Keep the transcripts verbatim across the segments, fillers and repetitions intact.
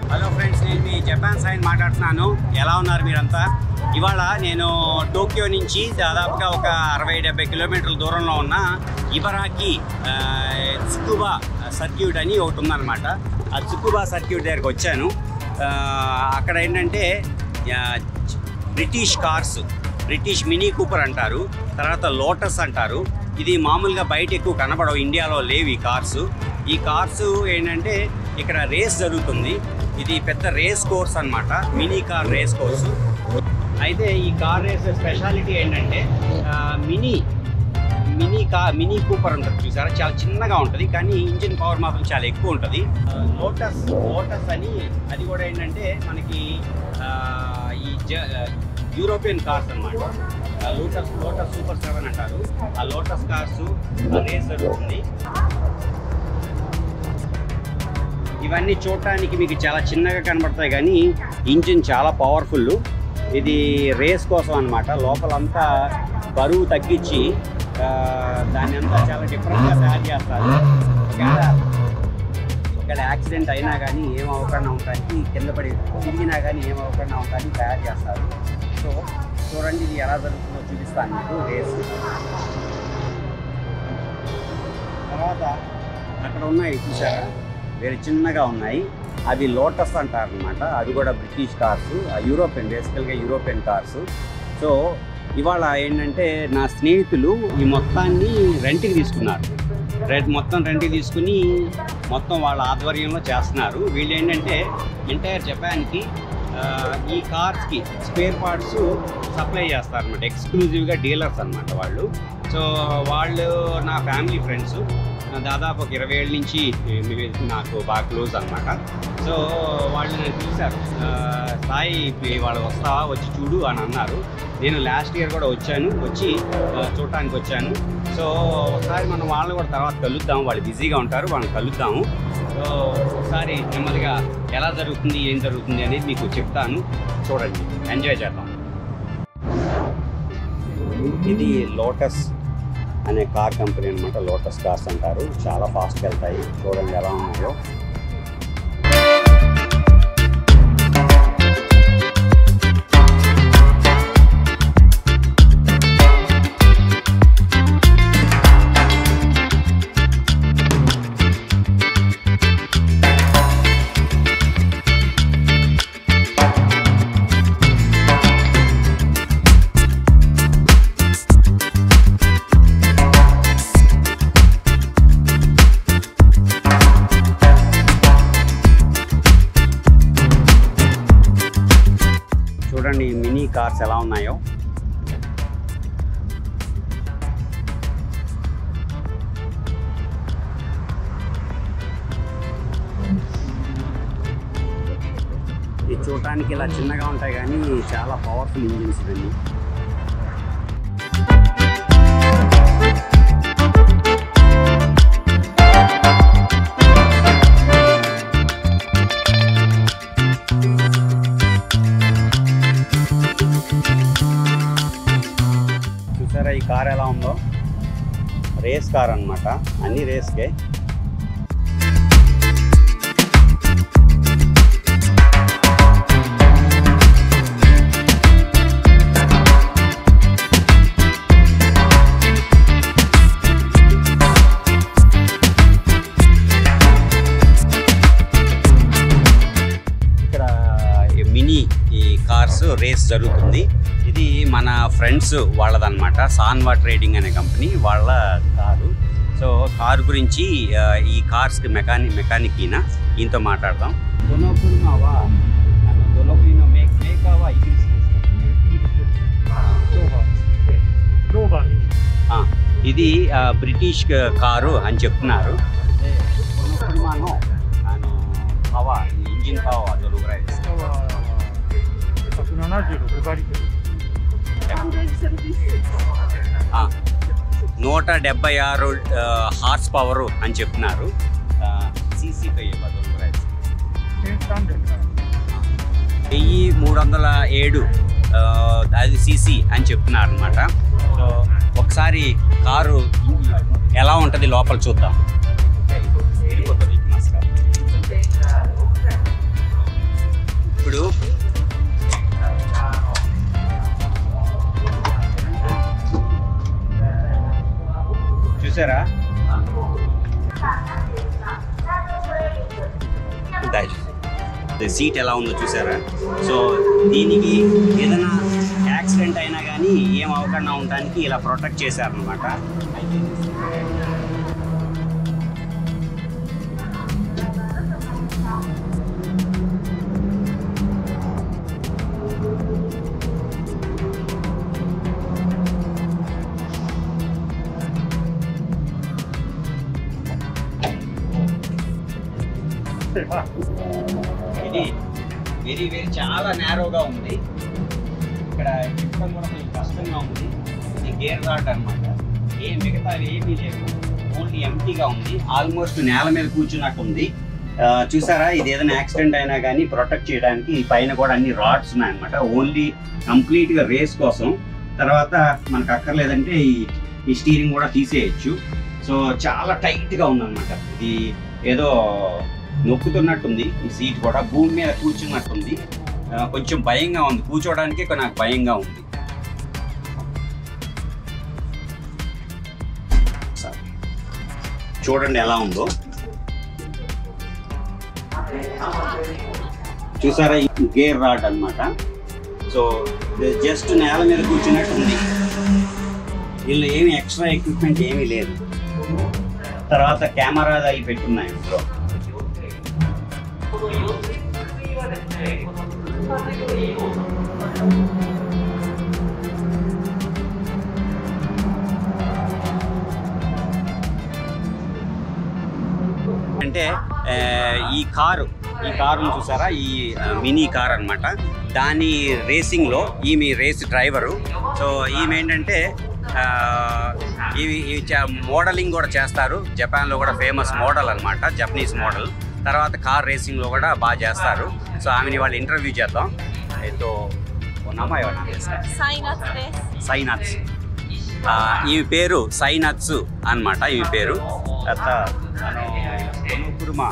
Hello friends, నేను మీ Japan sign మాట్లాడుతున్నాను. ఎలా ఉన్నారు మీరంతా? ఇవాళ నేను టోక్యో నుంచి దాదాపుగా ఒక అరవై డెబ్బై కిలోమీటర్ల దూరంలో ఉన్న ఇబరాకి తుకుబా సర్క్యూట్ అని ఒకటి ఉందన్నమాట. ఆ తుకుబా సర్క్యూట్ దగ్గరికి వచ్చాను. అక్కడ ఏంటంటే British cars, British Mini Cooper అంటారు, తర్వాత లోటస్ అంటారు. ఇది మామూలుగా బయట ఎక్కువ కనబడవు, ఇండియాలో లేవు ఈ కార్సు. ఈ కార్సు ఏంటంటే ఇక్కడ రేస్ జరుగుతుంది. ఇది పెద్ద రేస్ కోర్స్ అన్నమాట, మినీ కార్ రేస్ కోర్సు. అయితే ఈ కార్ రేస్ స్పెషాలిటీ ఏంటంటే mini mini car Mini Cooper ఉంటుంది చూసారా, చాలా చిన్నగా ఉంటుంది కానీ ఇంజిన్ పవర్ మాత్రం చాలా ఎక్కువ ఉంటుంది. లోటస్ లోటస్ అని అది కూడా ఏంటంటే మనకి ఈ యూరోపియన్ కార్స్ అన్నమాట. లోటస్ లోటస్ సూపర్ సెవెన్ అంటారు. ఆ లోటస్ కార్స్ రేస్ జరుగుతుంది. ఇవన్నీ చూడటానికి మీకు చాలా చిన్నగా కనబడతాయి కానీ ఇంజిన్ చాలా పవర్ఫుల్. ఇది రేస్ కోసం అన్నమాట. లోపలంతా బరువు తగ్గించి దాన్ని అంతా చాలా డిఫరెంట్గా తయారు చేస్తారు. ఇక్కడ యాక్సిడెంట్ అయినా కానీ ఏం అవ్వకుండా ఉండడానికి, కింద పడి తిరిగినా కానీ ఏం అవ్వకుండా ఉండడానికి తయారు చేస్తారు. సో చూడండి ఇది ఎలా జరుగుతుందో చూపిస్తాను మీకు రేస్. తర్వాత అక్కడ ఉన్నాయి చూసారా, వేరే చిన్నగా ఉన్నాయి, అవి లోటస్ అంటారు అనమాట. అవి కూడా బ్రిటిష్ కార్స్, యూరోపియన్, బేసికల్గా యూరోపియన్ కార్స్. సో ఇవాళ ఏంటంటే నా స్నేహితులు ఈ మొత్తాన్ని రెంట్కి తీసుకున్నారు. రెడ్ మొత్తం రెంట్కి తీసుకుని మొత్తం వాళ్ళ ఆధ్వర్యంలో చేస్తున్నారు. వీళ్ళు ఏంటంటే ఎంటైర్ జపాన్కి ఈ కార్స్కి స్పేర్ పార్ట్స్ సప్లై చేస్తారన్నమాట. ఎక్స్క్లూజివ్గా డీలర్స్ అనమాట వాళ్ళు. సో వాళ్ళు నా ఫ్యామిలీ ఫ్రెండ్స్, దాదాపు ఒక ఇరవై ఏళ్ళ నుంచి నాకు బాగా క్లోజ్ అనమాట. సో వాళ్ళు నేను చూశారు, సాయి వాళ్ళు వస్తావా, వచ్చి చూడు అని అన్నారు. నేను లాస్ట్ ఇయర్ కూడా వచ్చాను, వచ్చి చూడటానికి వచ్చాను. సో ఒకసారి మనం వాళ్ళని కూడా తర్వాత కలుద్దాము, వాళ్ళు బిజీగా ఉంటారు, వాళ్ళని కలుద్దాము. సో ఒకసారి నెమ్మదిగా ఎలా జరుగుతుంది, ఏం జరుగుతుంది అనేది మీకు చెప్తాను, చూడండి, ఎంజాయ్ చేద్దాం. ఇది లోటస్ అనే కార్ కంపెనీ అనమాట. లోటస్ కార్స్ అంటారు. చాలా ఫాస్ట్గా వెళ్తాయి. చూడండి ఎలా ఉన్నాయో. చూడండి మినీ కార్స్ ఎలా ఉన్నాయో. ఇది చూడటానికి ఇలా చిన్నగా ఉంటాయి కానీ చాలా పవర్ఫుల్ ఇంజిన్స్ ఇవన్నీ. చూసారా ఈ కార్ ఎలా ఉందో, రేస్ కార్ అన్నమాట, అన్ని రేస్కే. ఇక్కడ మినీ ఈ కార్స్ రేస్ జరుగుతుంది. ఇది మన ఫ్రెండ్స్ వాళ్ళదన్నమాట, సాన్వా ట్రేడింగ్ అనే కంపెనీ వాళ్ళ కారు. సో కారు గురించి ఈ కార్స్కి మెకానిక్ మెకానిక్ ఈయన, ఈయనతో మాట్లాడదాం. ఇది బ్రిటిష్ కారు అని చెప్తున్నారు. ఇంజిన్ పవర్ నూట డెబ్బై ఆరు హార్స్ పవర్ అని చెప్తున్నారు. సీసీ వెయ్యి మూడు వందల ఏడు అది సీసీ అని చెప్తున్నారు అనమాట. సో ఒకసారి కారు ఎలా ఉంటుంది లోపల చూద్దాం. చూసారా సీట్ ఎలా ఉందో చూసారా. సో దీనికి ఏదైనా యాక్సిడెంట్ అయినా కానీ ఏం అవ్వకుండా ఉండడానికి ఇలా ప్రొటెక్ట్ చేశారనమాట. ఇది వెరీ వెరీ చాలా నేరోగా ఉంది. ఇక్కడ ఎక్కడం కూడా కొంచెం కష్టంగా ఉంది. ఇది గేర్ రాడ్ అనమాట. ఏ మిగతా ఏమీ లేవు, ఓన్లీ ఎంటీగా ఉంది. ఆల్మోస్ట్ నేల మీద కూర్చున్నట్టు ఉంది. చూసారా, ఇది ఏదైనా యాక్సిడెంట్ అయినా కానీ ప్రొటెక్ట్ చేయడానికి పైన కూడా అన్ని రాడ్స్ ఉన్నాయన్నమాట. ఓన్లీ కంప్లీట్గా రేస్ కోసం. తర్వాత మనకు అక్కర్లేదంటే ఈ ఈ స్టీరింగ్ కూడా తీసేయచ్చు. సో చాలా టైట్గా ఉందన్నమాట. ఇది ఏదో నొక్కుతున్నట్టుంది. ఈ సీట్ కూడా భూమి మీద కూర్చున్నట్టుంది. కొంచెం భయంగా ఉంది, కూర్చోవడానికి నాకు భయంగా ఉంది. చూడండి ఎలా ఉందో. చూసారా, గేర్ రాడ్ అన్నమాట. సో జస్ట్ నేల మీద కూర్చున్నట్టుంది. వీళ్ళు ఏమి ఎక్స్ట్రా ఎక్విప్మెంట్ ఏమీ లేదు. తర్వాత కెమెరా అవి పెట్టున్నాయి ఇందులో. అంటే ఈ కారు ఈ కారును చూసారా, ఈ మినీ కార్ అనమాట. దాని రేసింగ్లో ఈమె రేస్ డ్రైవరు. సో ఈమె ఏంటంటే ఇవి మోడలింగ్ కూడా చేస్తారు. జపాన్లో కూడా ఫేమస్ మోడల్ అనమాట, జపనీస్ మోడల్. తర్వాత కార్ రేసింగ్లో కూడా బాగా చేస్తారు. సో ఆమెని వాళ్ళు ఇంటర్వ్యూ చేద్దాం. ఏదో సైనాథ్, ఈమె పేరు సైనాథ్ అనమాట. ఈమె పేరు కుర్మా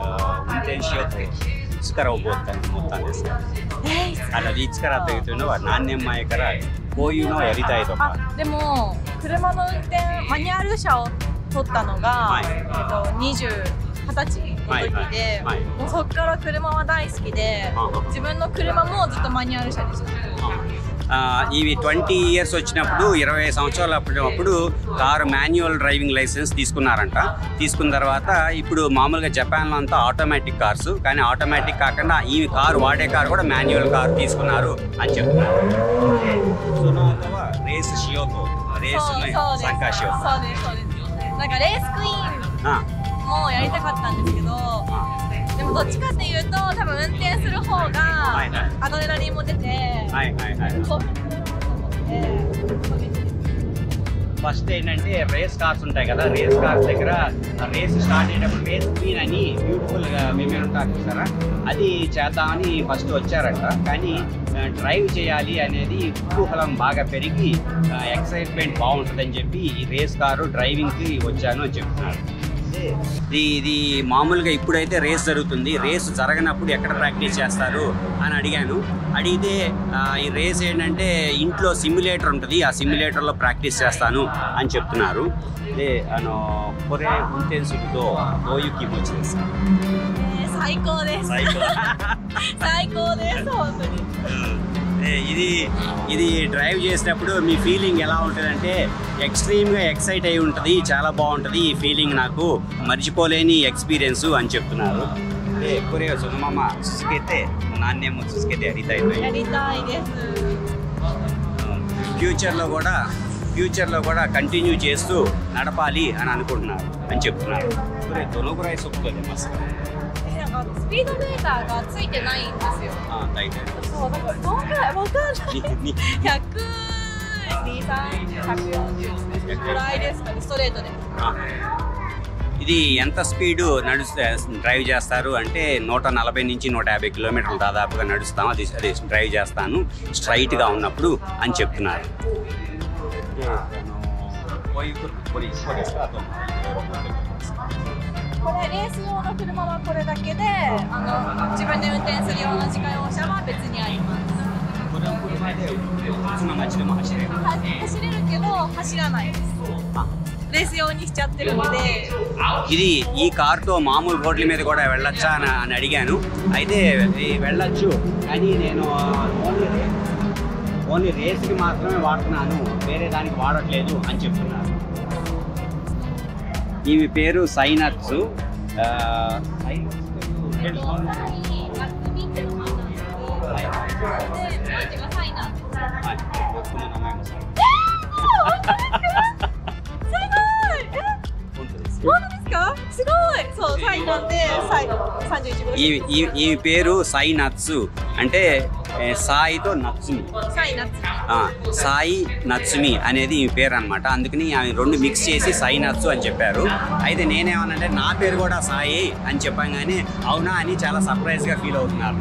ఇచ్చుకರ ಹೋಗ್ತಾನೆ ಮೊತ್ತಾನೆ ಅಲ್ಲ ಇಚ್ಕರ ತೆಗೆದು ನಾಣ್ಯಮ್ಮ ಎಕರ ಕೋಯುನೋ ಎರಿತಾ ಇದ್ದಪ್ಪ. でも車の運転マニュアル車を取ったのがにじゅう、はたちの時で、もうそこから車は大好きで、自分の車もずっとマニュアル車でした。 ఇవి ట్వంటీ ఇయర్స్ వచ్చినప్పుడు ఇరవై సంవత్సరాలు అప్పుడు కారు మాన్యువల్ డ్రైవింగ్ లైసెన్స్ తీసుకున్నారంట. తీసుకున్న తర్వాత ఇప్పుడు మామూలుగా జపాన్లో అంతా ఆటోమేటిక్ కార్స్, కానీ ఆటోమేటిక్ కాకుండా ఈ కారు వాడే కారు కూడా మాన్యువల్ కారు తీసుకున్నారు అని చెప్తున్నారు. రేస్ షియోతో రేస్ సంకా షియో レースクイーンもやりたかったんですけど、でもどっちかっていうと多分運転する方がアドレナリンも出て、 ఫస్ట్ ఏంటంటే రేస్ కార్స్ ఉంటాయి కదా, రేస్ కార్స్ దగ్గర రేస్ స్టార్ట్ అయ్యేటప్పుడు రేస్ క్వీన్ అని బ్యూటిఫుల్గా మేమే ఉంటారు చూసారా, అది చేద్దామని ఫస్ట్ వచ్చారంట. కానీ డ్రైవ్ చేయాలి అనేది కుతూహలం బాగా పెరిగి ఎక్సైట్మెంట్ బాగుంటుందని చెప్పి ఈ రేస్ కారు డ్రైవింగ్కి వచ్చాను అని చెప్తున్నారు. ఇది ఇది మామూలుగా ఇప్పుడైతే రేస్ జరుగుతుంది, రేస్ జరగనప్పుడు ఎక్కడ ప్రాక్టీస్ చేస్తారు అని అడిగాను. అడిగితే ఈ రేస్ ఏంటంటే ఇంట్లో సిమ్యులేటర్ ఉంటుంది, ఆ సిమ్యులేటర్లో ప్రాక్టీస్ చేస్తాను అని చెప్తున్నారు. అదే అను కొరే ఇంటెన్సిటీతో ఓయుకి వచ్చింది. ఇది ఇది డ్రైవ్ చేసేటప్పుడు మీ ఫీలింగ్ ఎలా ఉంటుందంటే ఎక్స్ట్రీమ్గా ఎక్సైట్ అయి ఉంటుంది, చాలా బాగుంటుంది ఈ ఫీలింగ్, నాకు మర్చిపోలేని ఎక్స్పీరియన్స్ అని చెప్తున్నారు. కొరే సుమమ్మ చూసుకైతే నాణ్యం చూసుకైతే అరితాయి ఫ్యూచర్లో కూడా ఫ్యూచర్లో కూడా కంటిన్యూ చేస్తూ నడపాలి అని అనుకుంటున్నారు అని చెప్తున్నారు. కొరే దొనొకురాయి సొప్పుకోలే మస్తు スピードメーターがついてないんですよ。 ああ、大体。 そう、だからどんくらいわかんない。ひゃくにじゅうさん、ひゃくよんじゅうぐらいですかね、ストレートで。 ఇది ఎంత స్పీడ్ నడుస్తే డ్రైవ్ చేస్తారు అంటే నూట నలభై నుంచి నూట యాభై కిలోమీటర్లు దాదాపుగా నడుస్తాం, అది అది డ్రైవ్ చేస్తాను స్ట్రైట్గా ఉన్నప్పుడు అని చెప్తున్నారు. これレース用の車はこれだけで、あの自分で運転する用の自家用車は別にあります。 これは車で普通の街でも走れる。 走れるけど走らないです。 あ、 レース用にしちゃってるので。 ఇది ఈ కార్తో మామూలు రోడ్ల మీద కూడా వెళ్ళొచ్చా అని అని అడిగాను. అయితే వెళ్ళొచ్చు, కానీ నేను ఓన్లీ ఓన్లీ రేస్కి మాత్రమే వాడుతున్నాను, వేరే దానికి వాడట్లేదు అని చెప్తున్నారు. ఈమె పేరు సైనత్సు. ఈ పేరు సాయి నత్సు అంటే సాయితో నత్సుమి, సాయి నత్సుమి అనేది ఈ పేరు అనమాట. అందుకని ఆమె రెండు మిక్స్ చేసి సాయి నత్సు అని చెప్పారు. అయితే నేనేమనంటే నా పేరు కూడా సాయి అని చెప్పాను, కానీ అవునా అని చాలా సర్ప్రైజ్గా ఫీల్ అవుతున్నారు.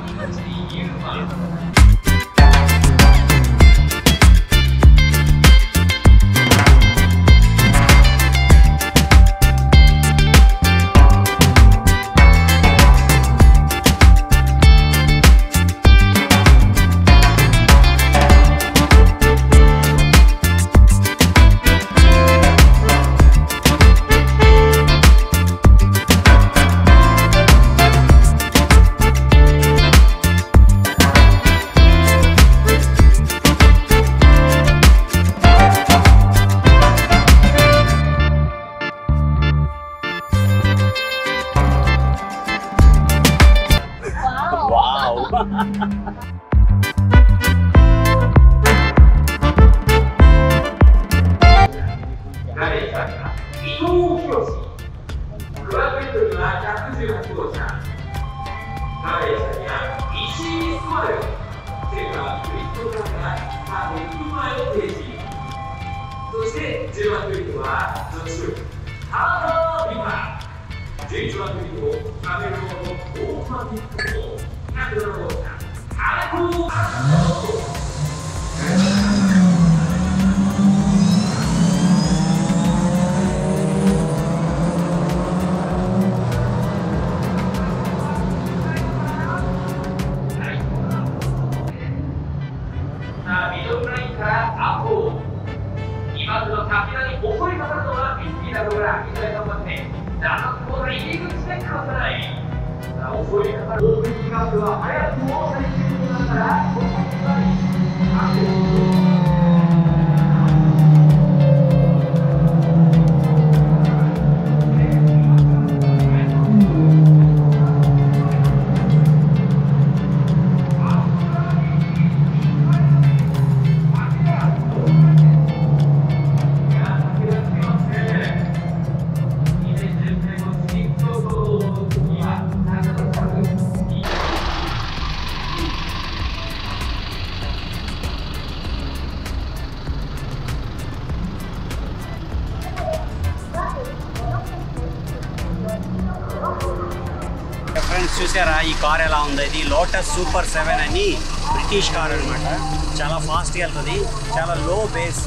ఫ్రెండ్స్ చూసారా ఈ కార్ ఎలా ఉంది? ఇది లోటస్ సూపర్ సెవెన్ అని బ్రిటిష్ కార్ అనమాట. చాలా ఫాస్ట్గా వెళ్తుంది, చాలా లో బేస్,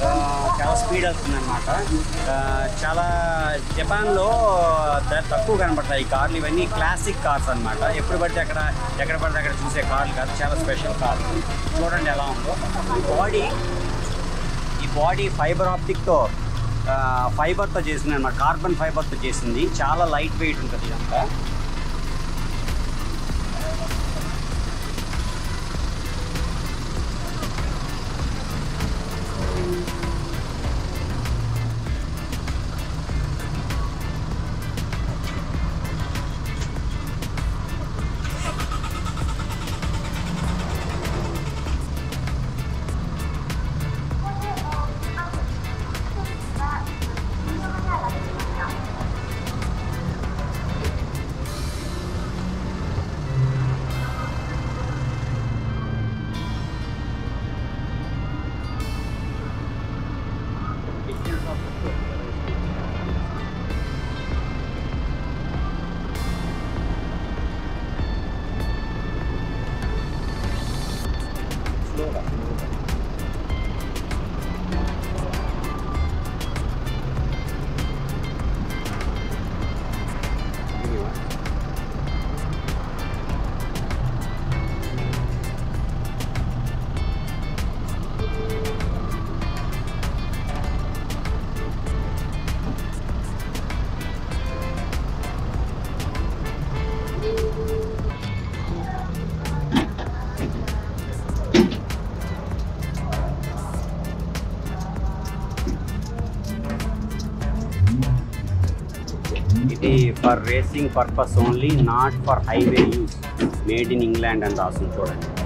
చాలా స్పీడ్ వెళ్తుంది అనమాట. చాలా జపాన్లో తక్కువ కనపడతాయి ఈ కార్లు. ఇవన్నీ క్లాసిక్ కార్స్ అనమాట. ఎప్పుడు పడితే అక్కడ ఎక్కడ పడితే అక్కడ చూసే కార్లు కాదు, చాలా స్పెషల్ కార్లు. చూడండి ఎలా ఉందో. ఈ బాడీ ఈ బాడీ ఫైబర్ ఆప్టిక్తో ఫైబర్తో చేసింది అనమాట, కార్బన్ ఫైబర్తో చేసింది. చాలా లైట్ వెయిట్ ఉంటుంది ఇదంతా. For racing purpose only, not for highway use, made in England అని రాస్తుంది చూడండి.